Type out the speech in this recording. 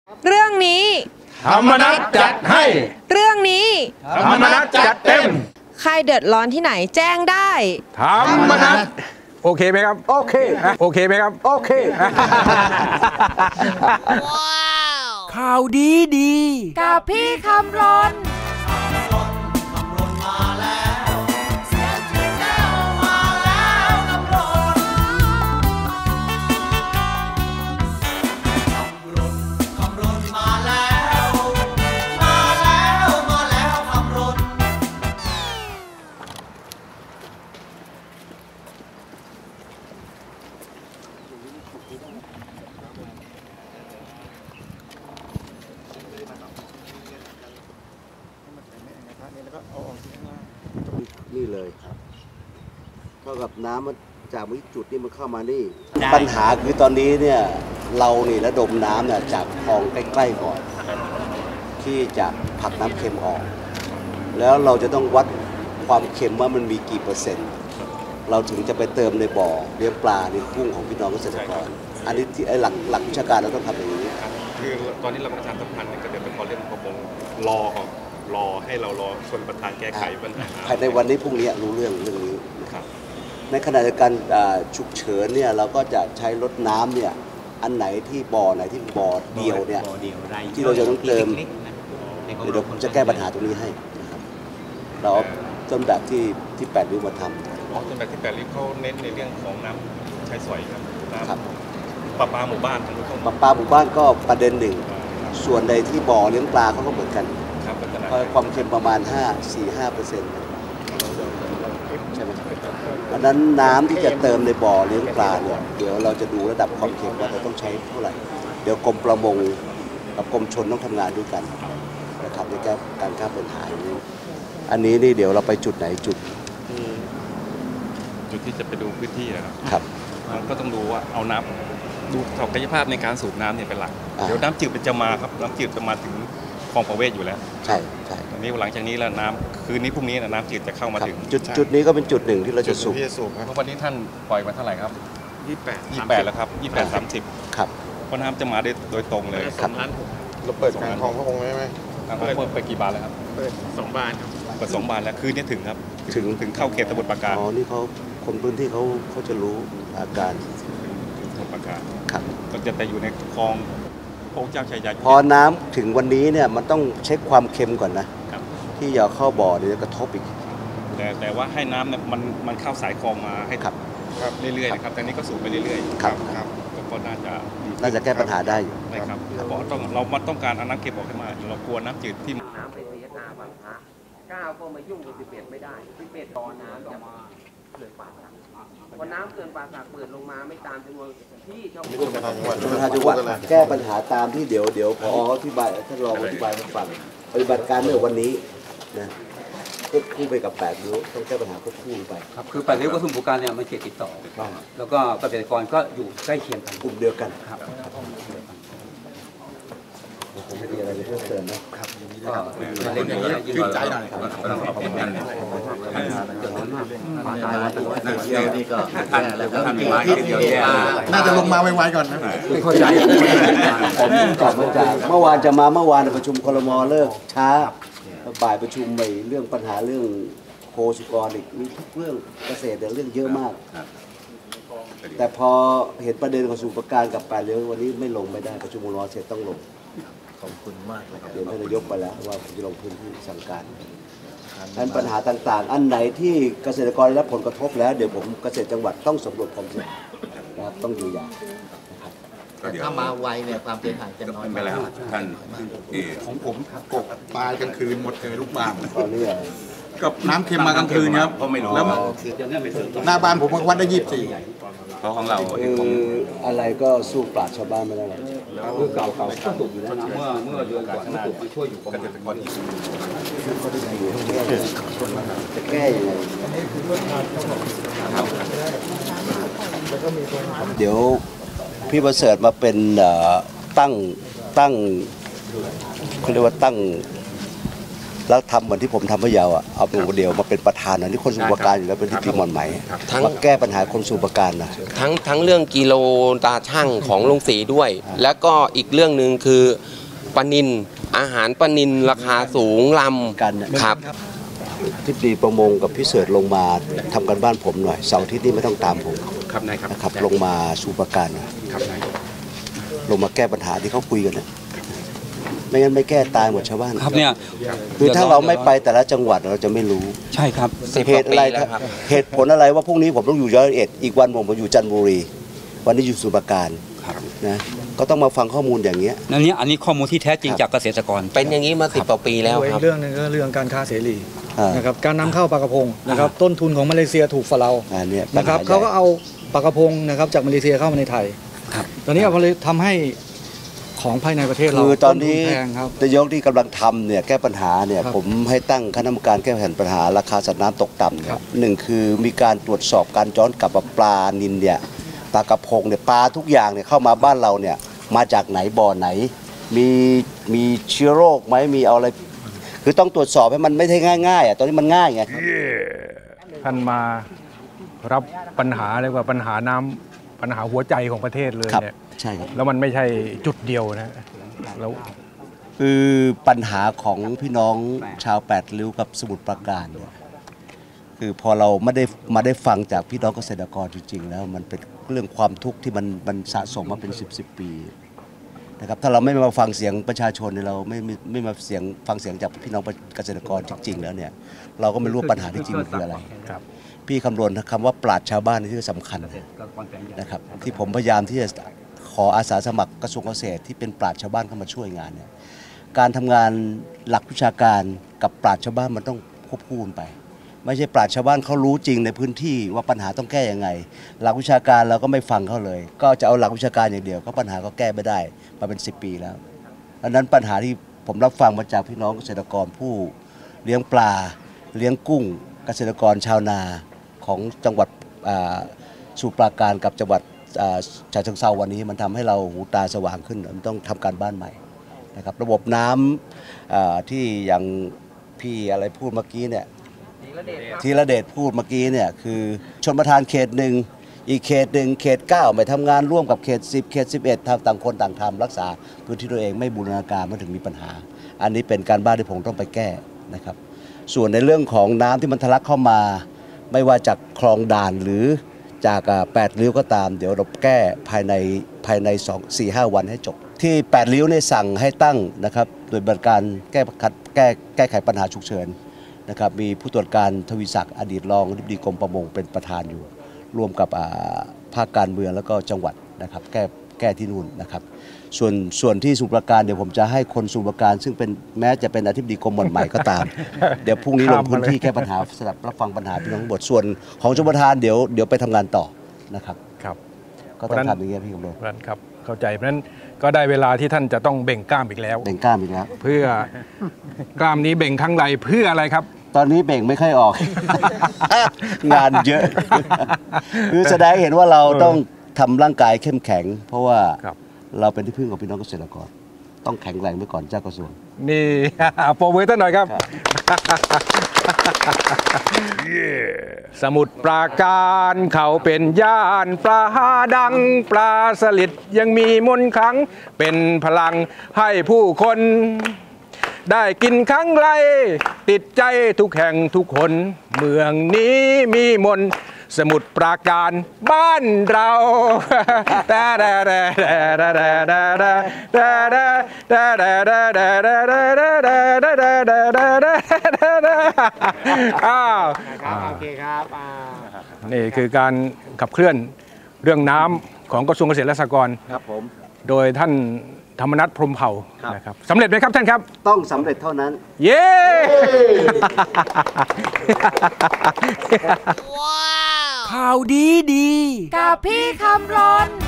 เรื่องนี้ธรรมนัสจัดให้เรื่องนี้ธรรมนัสจัดเต็มใครเดือดร้อนที่ไหนแจ้งได้ธรรมนัสโอเคไหมครับโอเคโอเคไหมครับโอเคข่าวดีดีกับพี่คำรนนี่เลยครับเท่ากับน้ำมันจากวิจุดนี้มันเข้ามานี่ปัญหาคือตอนนี้เนี่ยเรานี่ระดมน้ำเนี่ยจากคลองใกล้ๆก่อนที่จะผลักน้ำเค็มออกแล้วเราจะต้องวัดความเค็มว่ามันมีกี่เปอร์เซ็นต์เราถึงจะไปเติมในบ่อเลี้ยงปลาเลี้ยงกุ้งของพี่น้องเกษตรกรอันนี้ที่หลักวิชาการเราต้องทำอย่างนี้คือตอนนี้เราประชาสัมพันธ์เกษตรกรเรื่องประมงรอให้เรารอชนประธานแก้ไขปัญหาภายในวันนี้พรุ่งนี้รู้เรื่องนี้นะครับในขณะเดียวกันฉุกเฉินเนี่ยเราก็จะใช้รถน้ำเนี่ยอันไหนที่บ่อไหนที่บ่อเดียวเนี่ยที่เราจะต้องเติมเดี๋ยวผมจะแก้ปัญหาตรงนี้ให้นะครับเราต้นแบบที่8ริ้วมาทำต้นแบบที่8ริ้วเขาเน้นในเรื่องของน้ำใช้สอยครับน้ำประปาหมู่บ้านประปาหมู่บ้านก็ประเด็นหนึ่งส่วนใดที่บ่อเลี้ยงปลาเขาก็เหมือนกันความเค็มประมาณ 4-5% ใช่ไหมเพราะนั้นน้ำที่จะเติมในบ่อเลี้ยงปลาเนี่ยเดี๋ยวเราจะดูระดับความเค็มว่าเราต้องใช้เท่าไหร่เดี๋ยวกรมประมงกับกรมชลต้องทำงานด้วยกันนะครับในการแก้ปัญหานี้อันนี้นี่เดี๋ยวเราไปจุดไหนจุดที่จะไปดูพื้นที่นะครับมันก็ต้องดูว่าเอาน้ำดูศักยภาพในการสูบน้ำเนี่ยเป็นหลักเดี๋ยวน้ำจืดมันจะมาครับน้ำจืดจะมาถึงคลองประเวศอยู่แล้วใช่อันนี้หลังจากนี้แล้วน้ำคืนนี้พรุ่งนี้น้ำจืดจะเข้ามาถึงจุดนี้ก็เป็นจุดหนึ่งที่เราจะสูบเพราะวันนี้ท่านปล่อยมาเท่าไหร่ครับ28แล้วครับ28-30ครับเพราะน้ำจะมาโดยตรงเลยครับเราเปิดทางคลองพระองค์ได้ไหมเปิดไปกี่บานแล้วครับเปิด2 บานครับเปิด2 บานแล้วคืนนี้ถึงครับถึงเข้าเขตสมุทรปราการอ๋อนี่เขาคนพื้นที่เขาจะรู้อาการสมุทรปราการครับก็จะไปอยู่ในคลองพระเจ้าชัยยาพอน้ำถึงวันนี้เนี่ยมันต้องเช็คความเค็มก่อนนะที่อย่าเข้าบ่อเดี๋ยวจะกระทบอีกแต่ว่าให้น้ำเนี่ยมันเข้าสายคลองมาให้ครับเรื่อยๆนะครับแต่นี้ก็สูบไปเรื่อยๆครับก็น่าจะแก้ปัญหาได้อยู่ครับเพราะเราต้องการเอาน้ำเค็มออกให้มาเรากลัวน้ำจืดที่น้ำไปเสียนาบางพระ9ก็มายุ่งกับ11ไม่ได้11ตอนน้ำจะมาเกิดป่าสักพอน้ำเกินป่าสักเปิดลงมาไม่ตามจำนวนที่ชาวบ้านจังหวัดแก้ปัญหาตามที่เดี๋ยวพออธิบายท่านรองอธิบายให้ฟังปฏิบัติการเมื่อวันนี้นะควบคู่ไปกับ8ริ้วต้องแก้ปัญหาควบคู่ไปครับคือ8ริ้วกับสมุทรปราการเนี่ยมันเขตติดต่อแล้วก็เกษตรกรก็อยู่ใกล้เคียงกันกลุ่มเดียวกันครับผมไม่มีอะไรเพิ่มเติมนะครับก็เล่นอย่างนี้ชื่นใจหน่อยน่าจะลงมาไวๆก่อนนะไม่เข้าใจผมกลับมาจากเมื่อวานประชุมครม.เลิกช้าบ่ายประชุมไปเรื่องปัญหาเรื่องโคสุกรอีกมีทุกเรื่องเกษตรเรื่องเยอะมากแต่พอเห็นประเด็นของสมุทรปราการกับ8ริ้ววันนี้ไม่ลงไม่ได้ประชุมครม.เสร็จต้องลงขอบคุณมากเลยครับเดี๋ยวท่านนายกไปแล้วว่าผมจะลงพื้นที่สั่งการนั้นปัญหาต่างๆอันไหนที่เกษตรกรได้รับผลกระทบแล้วเดี๋ยวผมเกษตรจังหวัดต้องสำรวจความเสี่ยงนะครับต้องดูอย่างถ้ามาไวเนี่ยความเสียหายจะน้อยไปแล้วท่านของผมกบปลากลางคืนหมดเลยลูกบางตอนนี้กับน้ำเค็มมากลางคืนครับแล้วหน้าบ้านผมวัดได้24 เพราะของเราอะไรก็สู้ปราชชาวบ้านไม่ได้หรอกเก่าก็ตกอยู่แล้วเมื่อเดือนก่อนตกมาช่วยอยู่กันเป็นคนจะแก้ยังไงเดี๋ยวพี่ประเสริฐมาเป็นตั้งเขาเรียกว่าตั้งแล้วทำเหมือนที่ผมทำพะเยาเอาเป็นคนเดียวมาเป็นประธานอันนี้คนสมุทรปราการอยู่แล้วเป็นที่มอนไหมมาแก้ปัญหาคนสมุทรปราการนะทั้งเรื่องกิโลตาช่างของลุงศรีด้วย แล้วก็อีกเรื่องหนึ่งคือปลานิลอาหารปลานิลราคาสูงลำกันครับที่ดีประมงกับพี่เสิร์ชลงมาทำกันบ้านผมหน่อยเสาร์อาทิตย์นี้ไม่ต้องตามผมครับนายครับนะครับลงมาสู่ประการนะครับนายลงมาแก้ปัญหาที่เขาคุยกันนะไม่งั้นไม่แก้ตายหมดชาวบ้านครับเนี่ยคือถ้าเราไม่ไปแต่ละจังหวัดเราจะไม่รู้ใช่ครับเหตุอะไรเหตุผลอะไรว่าพรุ่งนี้ผมต้องอยู่101อีกวันผมอยู่จันทบุรีวันนี้อยู่สุพรรณการนะก็ต้องมาฟังข้อมูลอย่างเงี้ยอันนี้ข้อมูลที่แท้จริงจากเกษตรกรเป็นอย่างนี้มา10 กว่าปีแล้วครับเรื่องนึงก็เรื่องการค้าเสรีนะครับการนำเข้าปลากระพงนะครับต้นทุนของมาเลเซียถูกฝ่าเรานะครับเขาก็เอาปลากระพงนะครับจากมาเลเซียเข้ามาในไทยตอนนี้เราเลยทำให้ของภายในประเทศเราคือตอนนี้นายกที่กำลังทำเนี่ยแก้ปัญหาเนี่ยผมให้ตั้งคณะกรรมการแก้ปัญหาราคาสัตว์น้ำตกต่ำหนึ่งคือมีการตรวจสอบการย้อนกลับปลานิลเนี่ยปลากระพงเนี่ยปลาทุกอย่างเนี่ยเข้ามาบ้านเราเนี่ยมาจากไหนบ่อไหนมีเชื้อโรคไหมมีเอาอะไรคือต้องตรวจสอบให้มันไม่ใช่ง่ายๆตอนนี้มันง่ายไงท่านมารับปัญหาเรียกว่าปัญหาน้ำปัญหาหัวใจของประเทศเลยเนี่ยใช่ครับแล้วมันไม่ใช่จุดเดียวนะแล้วคือปัญหาของพี่น้องชาว8 ริ้วกับสมุทรปราการเนี่ยคือพอเราไม่ได้ฟังจากพี่น้องเกษตรกรจริงๆแล้วมันเป็นเรื่องความทุกข์ที่มันสะสมมาเป็น10 ปีนะครับถ้าเราไม่มาฟังเสียงประชาชนเราไม่มาฟังเสียงจากพี่น้องเกษตรกรจริงๆแล้วเนี่ยเราก็ไม่รู้ปัญหาที่จริงคืออะไรพี่คำนวณคำว่าปราชญ์ชาวบ้านนี่คือสำคัญนะครับที่ผมพยายามที่จะขออาสาสมัครกระทรวงเกษตรที่เป็นปราชญ์ชาวบ้านเข้ามาช่วยงานเนี่ยการทำงานหลักวิชาการกับปราชญ์ชาวบ้านมันต้องควบคู่กันไปไม่ใช่ปราชญ์ชาวบ้านเขารู้จริงในพื้นที่ว่าปัญหาต้องแก้ยังไงหลักวิชาการเราก็ไม่ฟังเขาเลยก็จะเอาหลักวิชาการอย่างเดียวก็ปัญหาก็แก้ไม่ได้มาเป็น10 ปีแล้วดังนั้นปัญหาที่ผมรับฟังมาจากพี่น้องเกษตรกรผู้เลี้ยงปลาเลี้ยงกุ้งเกษตรกรชาวนาของจังหวัดสมุทรปราการกับจังหวัดฉะเชิงเทราวันนี้มันทำให้เราหูตาสว่างขึ้นมันต้องทำการบ้านใหม่นะครับระบบน้ำที่อย่างพี่อะไรพูดเมื่อกี้เนี่ยธีรเดชพูดเมื่อกี้เนี่ยคือชนประทานเขต1อีกเขต1เขต9ไม่ทำงานร่วมกับเขต10เขต11ต่างคนต่างทำรักษาพื้นที่ตัวเองไม่บูรณาการมันถึงมีปัญหาอันนี้เป็นการบ้านที่ผมต้องไปแก้นะครับส่วนในเรื่องของน้ำที่มันทะลักเข้ามาไม่ว่าจากคลองด่านหรือจาก8 ริ้วก็ตามเดี๋ยวเราแก้ภายใน4-5 วันให้จบที่8 ริ้วเนี่ยสั่งให้ตั้งนะครับโดยบริการแก้ไขปัญหาฉุกเฉินนะครับมีผู้ตรวจการทวีศักดิ์อดีตรองอธิบดีกรมประมงเป็นประธานอยู่ร่วมกับภาคการเมืองแล้วก็จังหวัดนะครับแก้ที่นู่นนะครับส่วนที่สมุทรปราการเดี๋ยวผมจะให้คนสมุทรปราการซึ่งเป็นแม้จะเป็นอธิบดีกรมหม่อนใหม่ก็ตามเดี๋ยวพรุ่งนี้ลงพื้นที่แก้ปัญหาสำหรับรับฟังปัญหาพี่น้องทั้งหมดส่วนของชลประทานเดี๋ยวไปทำงานต่อนะครับก็ต้องทำอย่างนี้พี่กำลังครับเข้าใจเพราะฉะนั้นก็ได้เวลาที่ท่านจะต้องเบ่งกล้ามอีกแล้วเพื่อกล้ามนี้เบ่งครั้งใดเพื่ออะไรครับตอนนี้เบ่งไม่ค่อยออก งานเยอะ คือแสดงเห็นว่าเราต้องทำร่างกายเข้มแข็งเพราะว่าเราเป็นที่พึ่งของพี่น้องเกษตรกรต้องแข็งแรงไว้ก่อนเจ้ากระทรวงนี่โปรโมทหน่อยครับสมุทรปราการเขาเป็นย่านปลาดังปลาสลิดยังมีมนต์ขลังเป็นพลังให้ผู้คนได้กินครั้งไรติดใจทุกแห่งทุกคนเมืองนี้มีมนต์สมุทรปราการบ้านเราโอเคครับนี่คือการขับเคลื่อนเรื่องน้ำของกระทรวงเกษตรและสหกรณ์ครับผมโดยท่านธรรมนัสพรหมเผ่านะครับสำเร็จไหมครับท่านครับต้องสำเร็จเท่านั้นเย้ข่าวดีกับพี่คำรณ